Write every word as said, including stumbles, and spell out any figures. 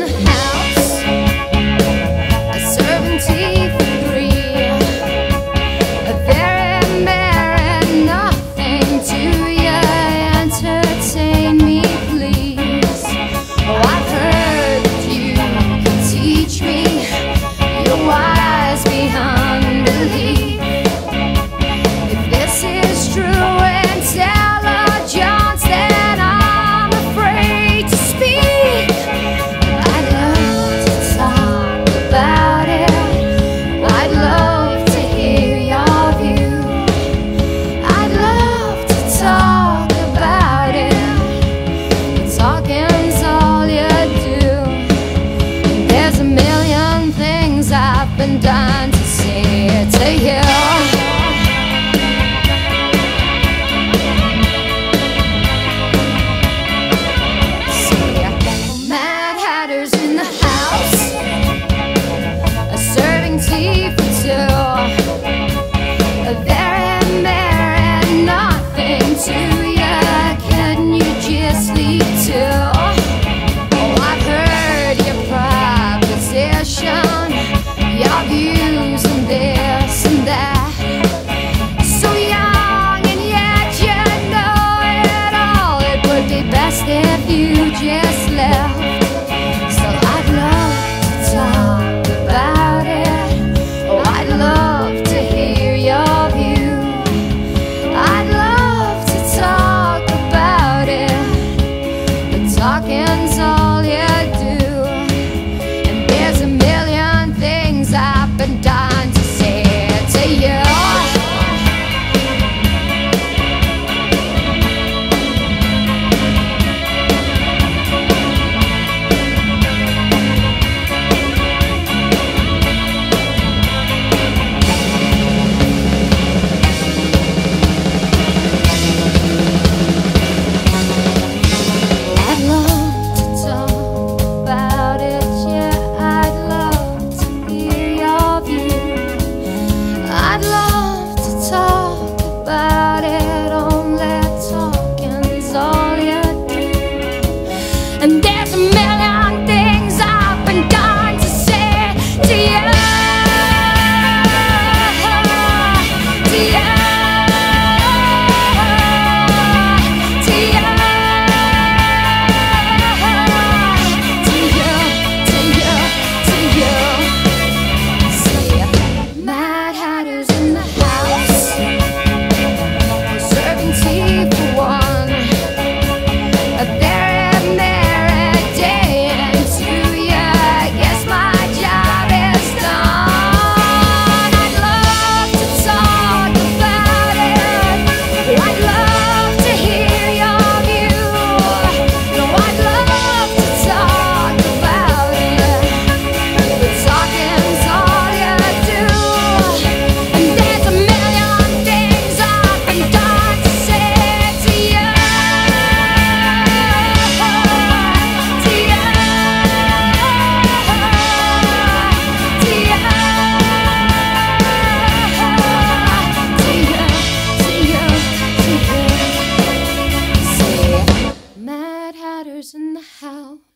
the house, serving tea for three. Very merry, nothing to you. Entertain me, please. Oh, I've heard that you can teach me. You're wise beyond belief. If this is true intelligence, then I'm afraid to speak. I'd love to talk about it. I'd love to hear your view. I'd love to talk about it. Talking's all you do. There's a million things I've been dying to say to you. In the house, serving tea for two. Very merry, nothing to you. Can you just leave too? Oh, I've heard your proposition, your views on this and that. So young and yet you know it all. It would be best if you just left. Talking's all you do, and there's a million things I've been dying to say to you. And there's a million things I've been dying to say to you, to you, to you, to you, to you, to you. See, Mad Hatter's in the house, serving tea for one. There in the house.